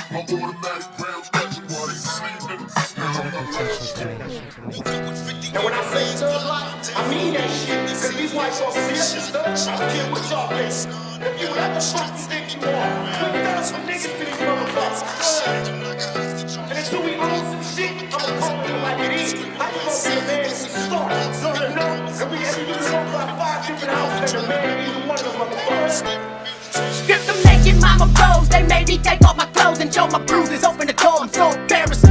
My automatic rounds catching while they sleeping. And when I say thug life, I mean that shit. Cause these whites are serious stuff. I don't care what y'all think. If you ever fucking think you are, put down some niggas to these motherfuckers. And until we own some shit, I'ma call it like it is. I just gonna be a man who start. No. And we had to do it all by 5 different houses. And man, either one of them motherfuckers. Strip them naked mama bros. They made me take off my clothes and show my bruises. Open the door, I'm so embarrassed.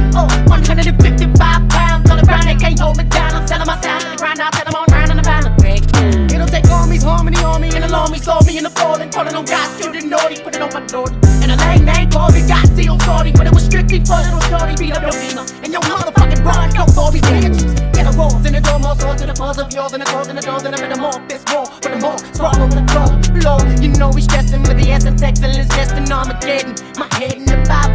155 pounds on the ground, they can't hold me down. I'm telling my sound to the grind, I'll tell them on round on the battle. It'll take armies, harmony on me, and alarm me, saw me in the falling. Calling on God, shooting naughty, put it on my naughty. And a lame name called me, got deal shorty, but it was strictly for little shorty. Beat up your female, and your motherfucking broad come for me, damn you. Get a rolls in the door, more swords to the buzz of yours, and the doors in the doors, and I'm in the more fist war, but the more sprawl over the floor. Lord, you know we stressing with the essence, excellence, destined Armageddon. My head in the Bible.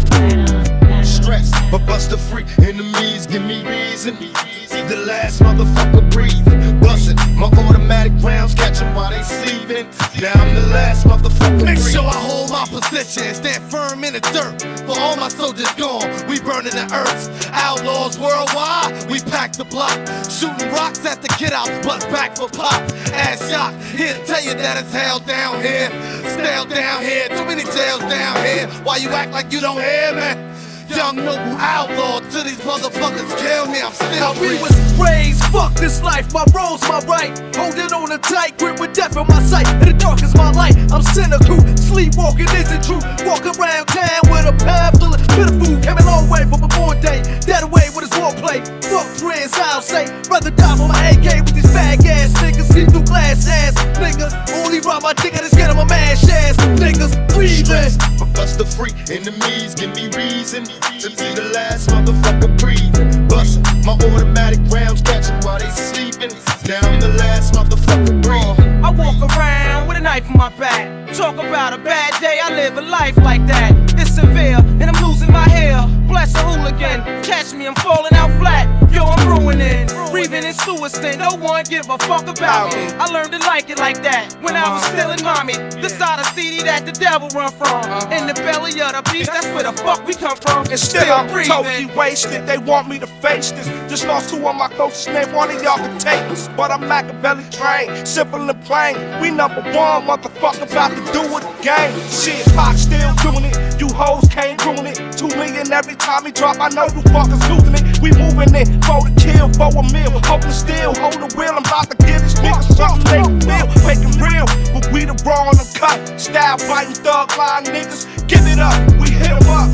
Stress, but bust a free enemies, give me reason. The last motherfucker breathing, bustin' my automatic rounds, catch 'em while they sleeping. Now I'm the last motherfucker. Make sure I hold my position, stand firm in the dirt. For all my soldiers gone, we burning the earth. Outlaws worldwide, we pack the block, shooting rocks at the kid out, bust back for pop. Ass shock, here to tell you that it's hell down here, stale down here, too many jails down here. Why you act like you don't hear me? Young noble outlaw, till these motherfuckers kill me, I'm still we was raised, fuck this life, my role's my right. Holding on a tight grip with death in my sight. In the dark is my light, I'm cynical. Sleepwalking isn't true. Walk around town with a pad full of bit of food. Came a long way from a born day. Dead away with his warplay. Fuck friends, I'll say. Rather die for my AK with these fag ass niggas. See through glass ass niggas. Only rob my dick and just get him a mad ass niggas. Breathing. Bust the free enemies, give me reason to be the last motherfucker breathing. Bustin' my automatic rounds, catch 'em while they sleeping. Now I'm the last motherfucker breathing. I walk around with a knife in my back. Talk about a bad day, I live a life like that. It's severe, and I'm losing my hair. Bless a hooligan, catch me, I'm falling out flat. Yo, I'm ruining, breathing in suicide. No one give a fuck about me. I learned to like it like that when I was still in mommy. The side of CD that the devil run from. In the belly of the beast, that's where the fuck we come from. And still I'm totally wasted. They want me to face this. Just lost 2 of my closest name. One of y'all can take this, but I'm Makaveli trained, simple and plain. We number 1, motherfucker, about to do it again. Shit, Pac still doing it. You hoes can't ruin it. 2 million every time he drop. I know you fuckers losing it. We moving it for the kill, for a meal. Hoping still hold the wheel. I'm about to give this nigga something they can feel. Make it real, but we the raw on the cut. Style biting thug line niggas. Give it up, we hit 'em up.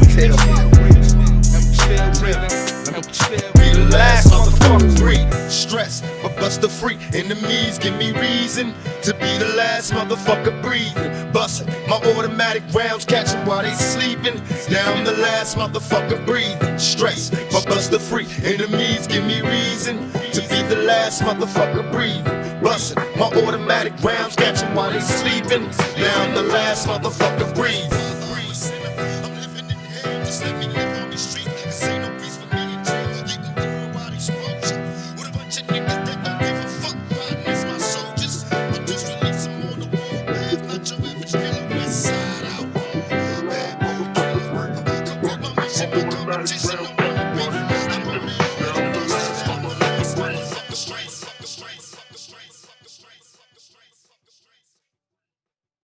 Be the last motherfucker breathing. Stress, but bust the free enemies, give me reason to be the last motherfucker breathing. Bustin' my automatic rounds, catch 'em while they sleeping. Now I'm the last motherfucker breathing. Stress, but bust the free enemies, give me reason to be the last motherfucker breathing. Bustin' my automatic rounds, catch 'em while they sleeping. Now I'm the last motherfucker breathing.